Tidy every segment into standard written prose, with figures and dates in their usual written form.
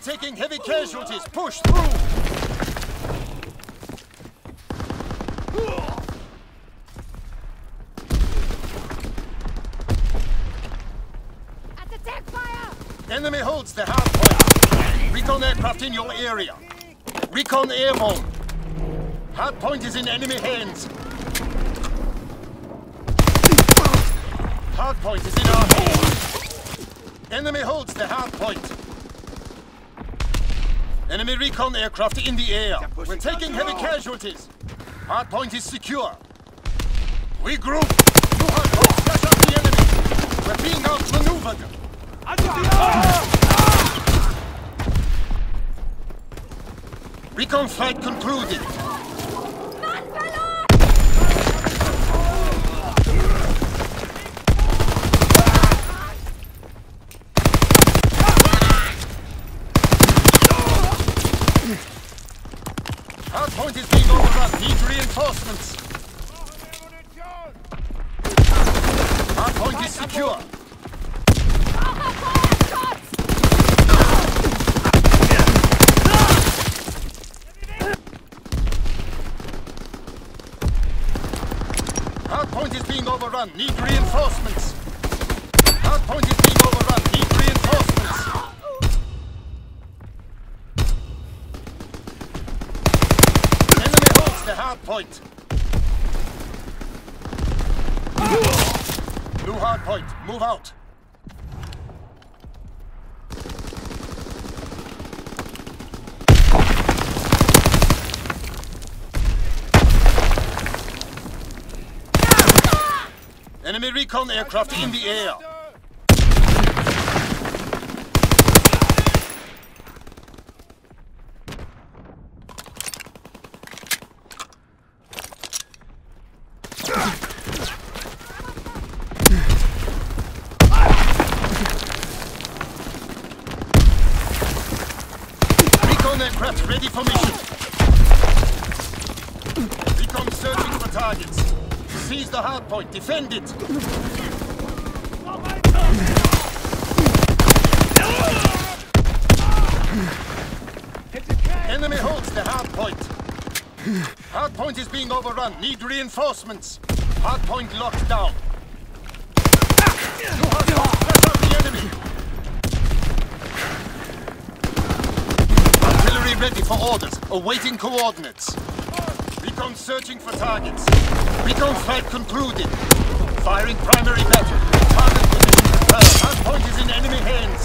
taking heavy casualties. Push through. At attack fire! Enemy holds the hard point. Recon aircraft in your area. Recon airborne. Hard point is in enemy hands. Hard point is in our hands. Enemy holds the hard point. Enemy recon aircraft in the air. We're taking heavy casualties. Hard point is secure. We group. Two hard points flash up the enemy. We're being outmaneuvered. Recon flight concluded. Hardpoint is being overrun. Need reinforcements. Hardpoint is secure. Hardpoint is being overrun. Need reinforcements. Hardpoint is being overrun. Need reinforcements. Enemy holds the hardpoint. New hardpoint. Move out. Enemy recon aircraft in the air. Recon aircraft ready for mission. Recon searching for targets. Seize the hardpoint. Defend it. Enemy holds the hardpoint. Hardpoint is being overrun. Need reinforcements. Hardpoint locked down. New hardpoint. Flash out the enemy. Artillery ready for orders. Awaiting coordinates. Recon searching for targets. Recon flight concluded. Firing primary battery. Target position confirmed. Hardpoint is in enemy hands.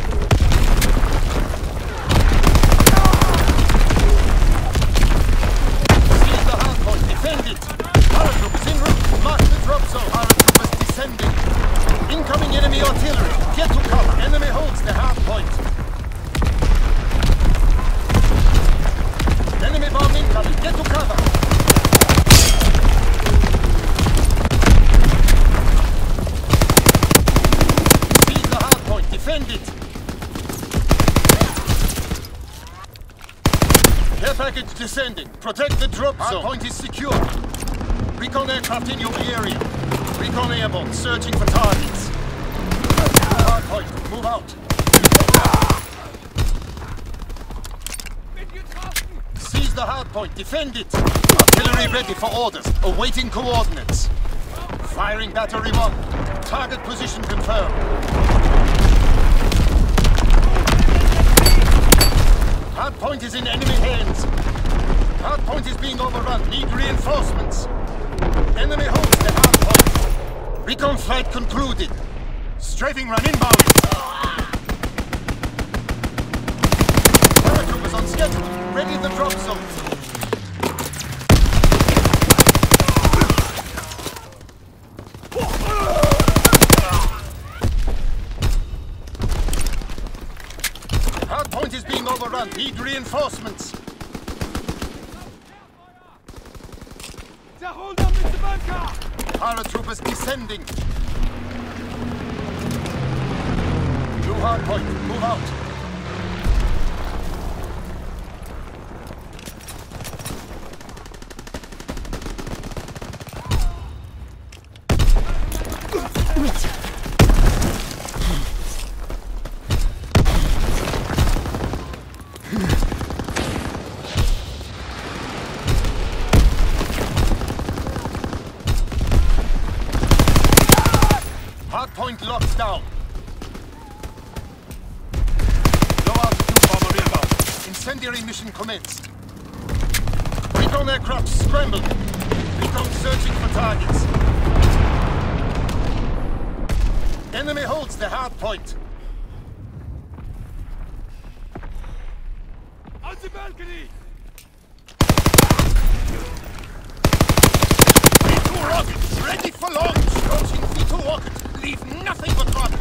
Seize the hardpoint. Defend it. Paratroop is en route. Mark the drop zone. Paratroop is descending. Incoming enemy artillery. Get to cover. Enemy holds the hardpoint. Enemy bomb incoming. Get to cover. Seize the hardpoint. Defend it. Care package descending. Protect the drop zone. Hardpoint is secure. Recon aircraft in your area. Recon airborne. Searching for targets. Hardpoint. Move out. Seize the hardpoint. Defend it. Artillery ready for orders. Awaiting coordinates. Firing battery 1. Target position confirmed. Hardpoint is in enemy hands. Hardpoint is being overrun. Need reinforcements. Enemy holds the hardpoint. Recon flight concluded. Strafing run inbound. Paratroopers on schedule. Ready the drop zone. Hardpoint is being overrun. Need reinforcements. Hold up, Mr. Bunker! Paratroopers descending. New hardpoint. Move out. Hardpoint locked down. Low altitude bomber inbound. Incendiary mission commenced. Recon aircraft scrambled. Recon searching for targets. Enemy holds the hardpoint. On the balcony! V2 rockets ready for launch! Launching V2 rocket. Leave nothing but rocket.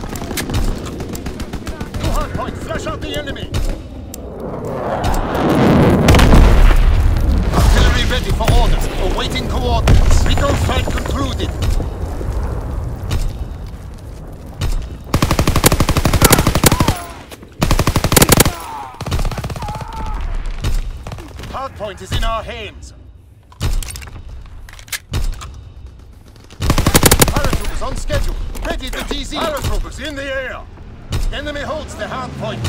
New hardpoint. Flush out the enemy. Artillery ready for orders. Awaiting coordinates. Recon flight concluded. Hardpoint is in our hands. Paratroopers on schedule. Ready for DZ. Paratroopers in the air. Enemy holds the hardpoint.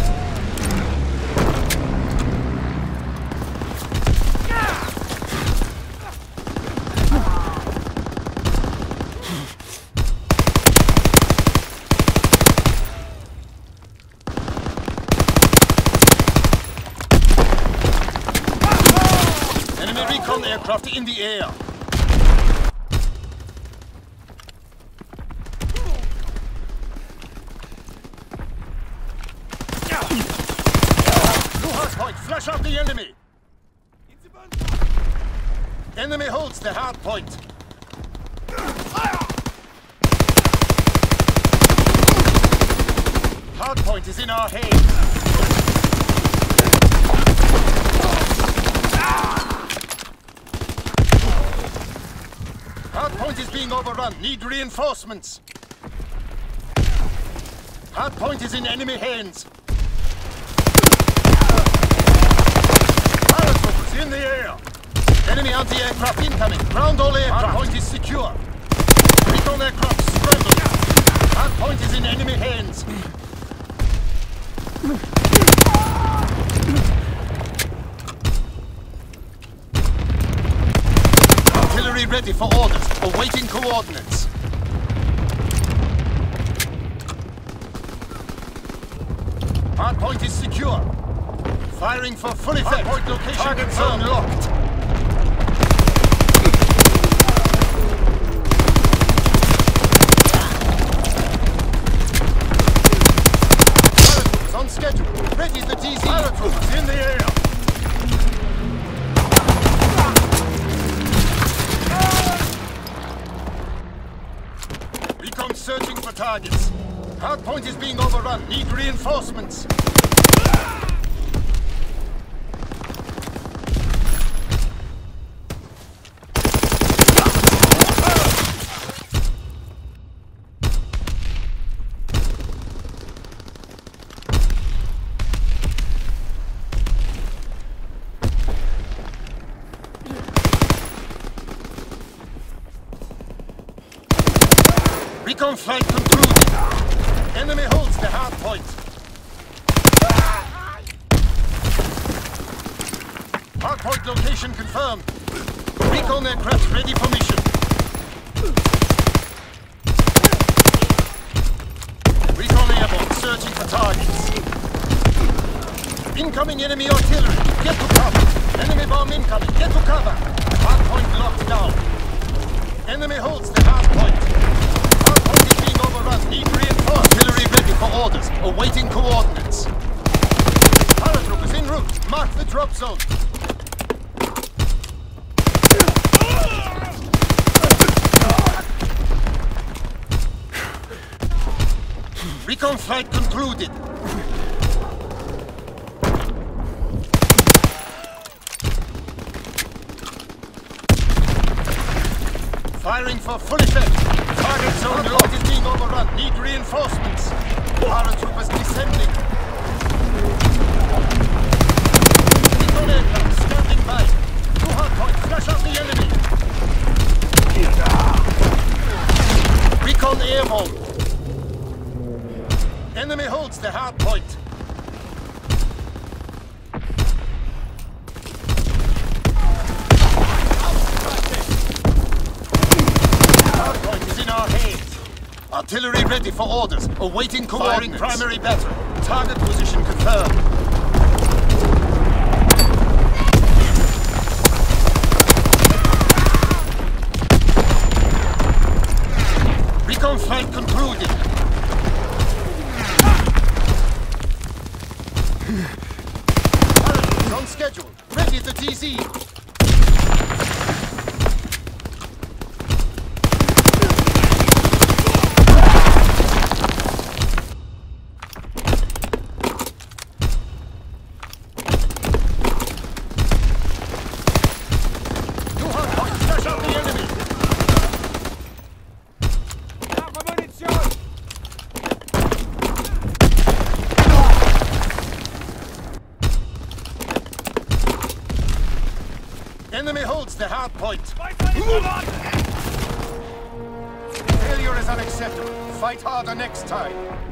Enemy recon aircraft in the air. Flush out the enemy! Enemy holds the hard point. Hard point is in our hands. Hard point is being overrun. Need reinforcements. Hard point is in enemy hands. In the air! Enemy anti-aircraft incoming! Ground all aircraft! Hardpoint is secure! Recon aircraft scrambled! Hardpoint is in enemy hands! Artillery ready for orders, awaiting coordinates. Hardpoint is secure! Firing for full effect. Hardpoint location. Target zone locked. Paratroopers on schedule. Ready the DZ. Paratroopers in the air. Recon searching for targets. Hardpoint is being overrun. Need reinforcements. Recon flight concluded. Enemy holds the hard point. Hard point location confirmed. Recon aircraft ready for mission. Recon airborne searching for targets. Incoming enemy artillery. Get to cover. Enemy bomb incoming. Get to cover. Hard point locked down. Enemy holds the hard point. Overrun. Need reinforced. Artillery ready for orders. Awaiting coordinates. Paratroopers en route. Mark the drop zone. Recon flight concluded. Firing for full effect. Target zone locked is being overrun. Need reinforcements. Paratroopers descending. Recon aircraft standing by. New hardpoint. Flush out the enemy. Recon airborne. Enemy holds the hardpoint. Artillery ready for orders, awaiting coordinates. Firing primary battery. Target position confirmed. Recon flight concluded. Parachutes on schedule. Ready at the TZ. Enemy holds the hard point. Failure is unacceptable. Fight harder next time.